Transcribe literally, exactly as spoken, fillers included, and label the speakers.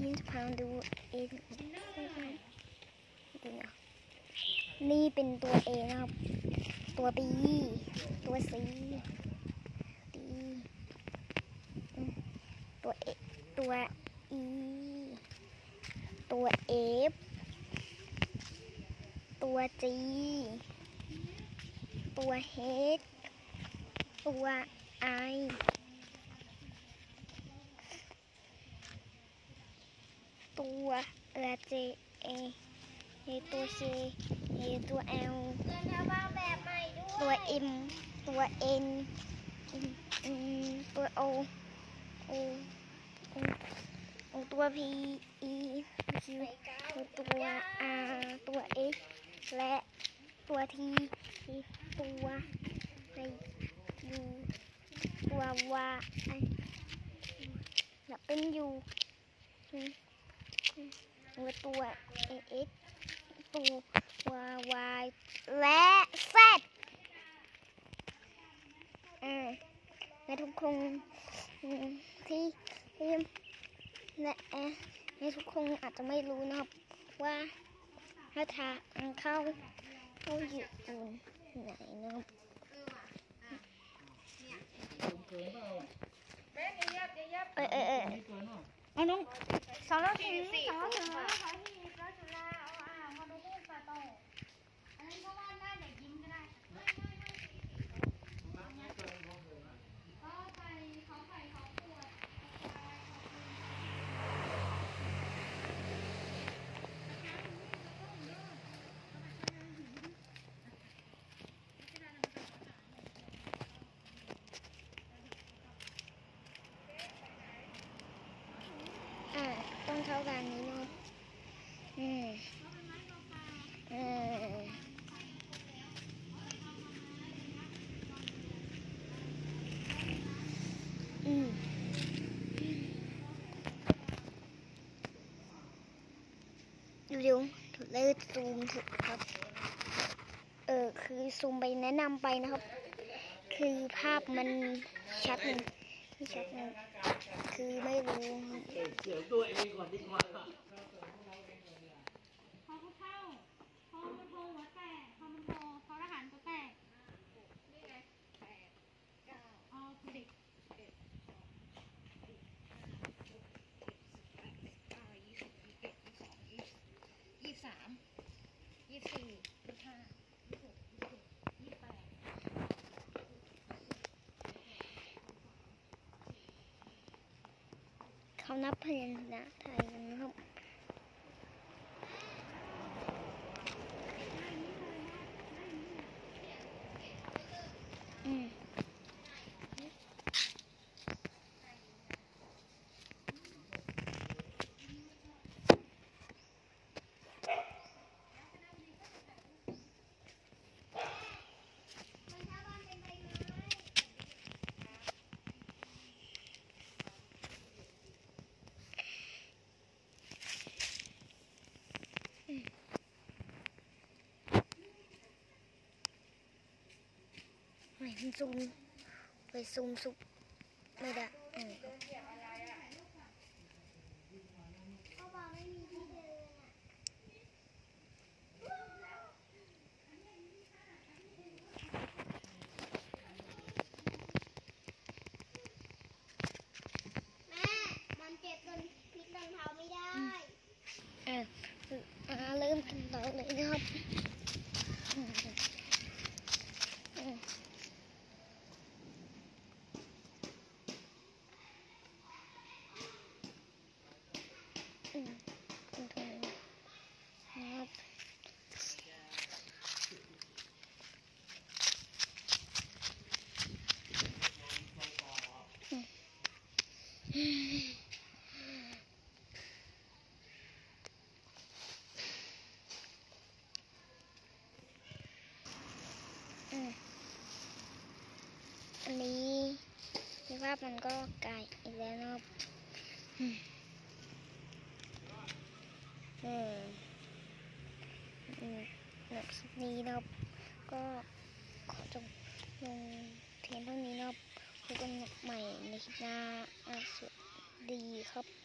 Speaker 1: นี้จะพาดูเอนี่เป็นตัวเอนะครับตัวบีตัวซีดีตัวเอตัวอีตัวเอฟตัวจีตัวเฮดตัวไอตัวเอเจเอเอตัวเซเอตัวเอลตัวเอ็มตัวเอ็นตัวโอโอโอตัวพีอีคิวตัวอาตัวเอและตัวทีตัวไอยูตัววาไอและเป็นยูตัวตัวเอเอสตัววายและเซดอ่าในทุกคนที่ที่และในทุกคนอาจจะไม่รู้นะครับว่าถ้าทางเข้าเข้าอยู่ไหนนะครับเออเออเออเอาน้องสองร้อยสี่สองร้อยสี่ร้อยสี่ร้อยจุฬาเอาอ่างมาดูรูปปลาโตอันนี้ก็ว่าหน้าเด็กยิ้มก็ได้เขาไปเขาไปเขาปวดต้องเท่ากันนี้เนาะอืมเอออืมดูดูถูกเลยซูมถูกครับเออคือซูมไปแนะนำไปนะครับคือภาพมันชัดหนึ่งไม่ชัดหนึ่งคือไม่รู้
Speaker 2: เดี๋ยวตัวเองก่อนดีกว่าพอเขาเข้าพอมันโทรหัวแตกพอมันโทรพอทหารตัวแตกนี่ไงแปดเก้าอ๋อสิบเอ็ดเก้ายี่สิบยี่สิบเอ็ดยี่สิบสองยี่สิบยี่สิบสามยี่สิบสี่ยี่สิบห้ายี่สิบหกยี่สิบเจ็ดยี่สิบแปด
Speaker 1: เขานับพยัญชนะไทยกันนะครับอืมไม่ซูมไปซูมซุปไม่ได้อืมแม่มันเจ็บจนพลิกรองเท้าไม่ได้อ่าอ่าเริ่มกันต่อเลยนะครับอืมเป็นทงนะครับอันนี้สภาพมันก็ไก่อีกแล้วนะครับอืมอืมหนักสุดนี้นะครับก็ขอจบลงเพียงเท่านี้นะครับพบกันใหม่ในคลิปหน้าสวัสดีครับ